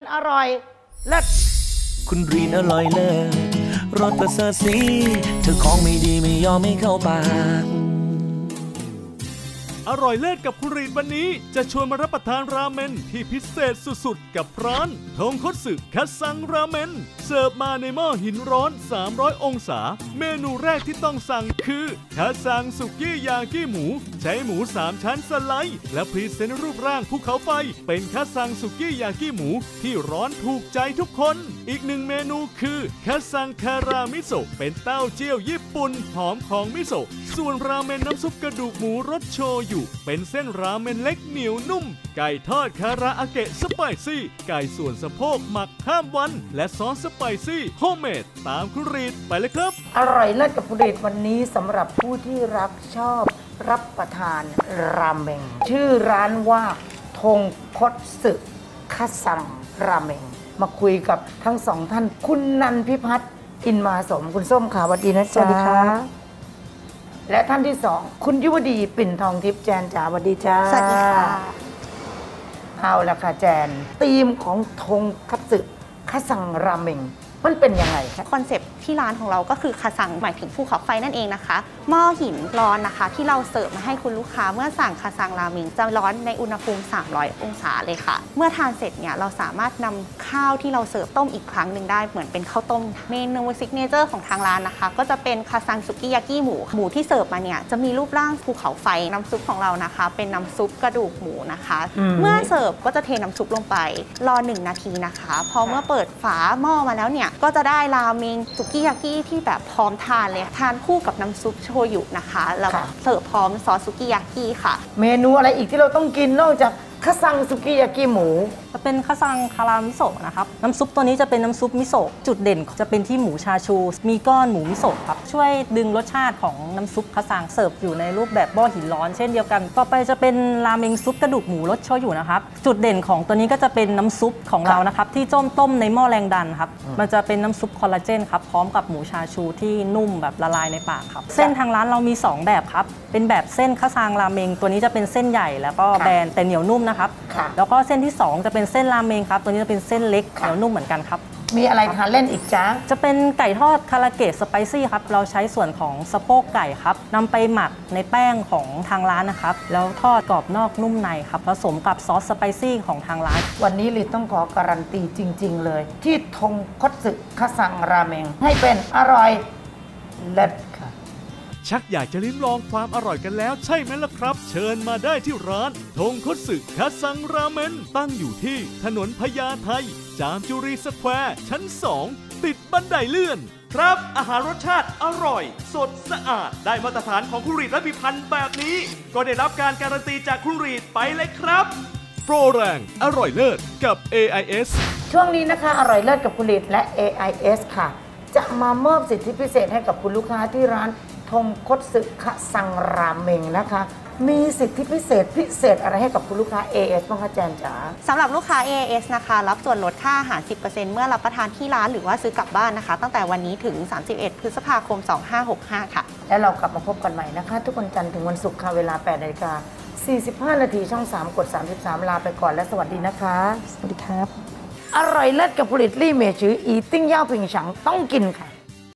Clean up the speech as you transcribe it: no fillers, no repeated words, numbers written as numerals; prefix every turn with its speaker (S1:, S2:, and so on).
S1: อร่อยเลิศ
S2: คุณรีนอร่อยเลิศรสประเสริฐสีเธอของไม่ดีไม่ยอมไม่เข้าปาก
S3: อร่อยเลิศกับคุณรีนวันนี้จะชวนมารับประทานราเมนที่พิเศษสุดๆกับร้านทงคัตสึคัตซังราเมนเสิร์ฟมาในหม้อหินร้อน300องศาเมนูแรกที่ต้องสั่งคือคัตซังสุกี้ยากิหมูใช้หมู3ชั้นสไลด์และพรีเซนต์รูปร่างภูเขาไฟเป็นคัตซังสุกี้ยากิหมูที่ร้อนถูกใจทุกคนอีกหนึ่งเมนูคือคัตซังคารามิโซะเป็นเต้าเจี้ยวญี่ปุ่นหอมของมิโซะส่วนราเมนน้ำซุปกระดูกหมูรสโชยุเป็นเส้นราเมนเล็กเหนียวนุ่มไก่ทอดคาราอาเกะสไปซี่ไก่ส่วนสะโพกหมักข้ามวันและซอสสไปซี่โฮมเมดตามคุณรีดไปเลยครับ
S1: อร่อยเลิศกับคุณรีดวันนี้สำหรับผู้ที่รักชอบรับประทานราเมงชื่อร้านว่าทงคัตสึคัตซังราเมงมาคุยกับทั้งสองท่านคุณนันพิพัฒน์อินมาสมคุณส้มค่ะสวัสดีนะจ๊ะสวัสดีค่ะและท่านที่สองคุณยุวดีปิ่นทองทิพย์แจนจ๋าสวัสดีจ้า
S4: สวัสดีค่ะ
S1: เอาละค่ะแจนธีมของทงคัตสึคัตซังราเมงมันเป็นยังไงคะ
S4: คอนเซปต์ที่ร้านของเราก็คือคาซังหมายถึงภูเขาไฟนั่นเองนะคะหม้อหินร้อนนะคะที่เราเสิร์ฟมาให้คุณลูกค้าเมื่อสั่งคาซังราเมงจะร้อนในอุณหภูมิ300องศาเลยค่ะเมื่อทานเสร็จเนี่ยเราสามารถนำข้าวที่เราเสิร์ฟต้มอีกครั้งหนึ่งได้เหมือนเป็นข้าวต้มเมนูซิกเนเจอร์ของทางร้านนะคะก็จะเป็นคาซังสุกี้ยากิหมูที่เสิร์ฟมาเนี่ยจะมีรูปร่างภูเขาไฟน้ำซุปของเรานะคะเป็นน้ำซุปกระดูกหมูนะคะเมื่อเสิร์ฟก็จะเทน้ำซุปลงไปรอ1นาทีนะคะพอเมื่อเปิดฝาหม้อมาแล้วเนี่ยก็จะได้ราเมงสุกี้ยากิที่แบบพร้อมทานเลยทานคู่กับน้ำซุปโชยุนะคะแล้วเสิร์ฟพร้อมซอสสุกี้ยากิค่ะ
S1: เมนูอะไรอีกที่เราต้องกินนอกจากคัตซังสุกี้ยากิหมู
S5: จะเป็นคัตซังคารามิโซะนะครับน้ำซุปตัวนี้จะเป็นน้ำซุปมิโซะจุดเด่นจะเป็นที่หมูชาชูมีก้อนหมูมิโซะครับช่วยดึงรสชาติของน้ำซุปคัตซังเสิร์ฟอยู่ในรูปแบบหม้อหินร้อนเช่นเดียวกันต่อไปจะเป็นราเมงซุปกระดูกหมูรสโชยุนะครับจุดเด่นของตัวนี้ก็จะเป็นน้ำซุปของเรานะครับที่ต้มในหม้อแรงดันครับมันจะเป็นน้ำซุปคอลลาเจนครับพร้อมกับหมูชาชูที่นุ่มแบบละลายในปากครับเส้นทางร้านเรามี2แบบครับเป็นแบบเส้นคัตซังราเมงตัวนี้จะเป็นเส้นใหญ่แล้วก็แบนแต่เหนียวนุ่มนะครับแล้วก็เส้นที่2จะเป็นเส้นราเมงครับตัวนี้จะเป็นเส้นเล็กเหนียวนุ่มเหมือนกันครับ
S1: มีอะไรทานเล่นอีกจ๊ะ
S5: จะเป็นไก่ทอดคาราเกะสไปซี่ครับเราใช้ส่วนของสะโพกไก่ครับนำไปหมักในแป้งของทางร้านนะครับแล้วทอดกรอบนอกนุ่มในครับผสมกับซอสสไปซี่ของทางร้าน
S1: วันนี้ลิต้องขอการันตีจริงๆเลยที่ทงคัตสึคัตซังราเมงให้เป็นอร่อยเลิศค่ะ
S3: ชักอยากจะลิ้มลองความอร่อยกันแล้วใช่ไหมล่ะครับเชิญมาได้ที่ร้านทงคัตสึคัตซังราเมนตั้งอยู่ที่ถนนพญาไทจามจุรีสแควร์ชั้น2ติดบันไดเลื่อนครับอาหารรสชาติอร่อยสดสะอาดได้มาตรฐานของคุณรีดและพิพันธ์แบบนี้ก็ได้รับการการันตีจากคุณรีดไปเลยครับโปรแรงอร่อยเลิศกับ AIS
S1: ช่วงนี้นะคะอร่อยเลิศกับคุณรีดและ AIS ค่ะจะมามอบสิทธิพิเศษให้กับคุณลูกค้าที่ร้านทงคัตสึคัตซังราเมงนะคะมีสิทธิพิเศษอะไรให้กับคุณลูกค้า AIS บ้างคะแจนจ๋า
S4: สำหรับลูกค้า AIS นะคะรับส่วนลดค่าอาหาร 10% เมื่อรับประทานที่ร้านหรือว่าซื้อกลับบ้านนะคะตั้งแต่วันนี้ถึง31พฤษภาคม2565ค่ะ
S1: และเรากลับมาพบกันใหม่นะคะทุกวันจันทร์ถึงวันศุกร์ค่ะเวลา 8:45 นาทีช่อง3กด33ลาไปก่อนและสวัสดีนะคะ
S5: สวัสดีครับ
S1: อร่อยเลิศกับผลิตลี่เมชืออีติ้งย่าผิงฉังต้องกินค่ะ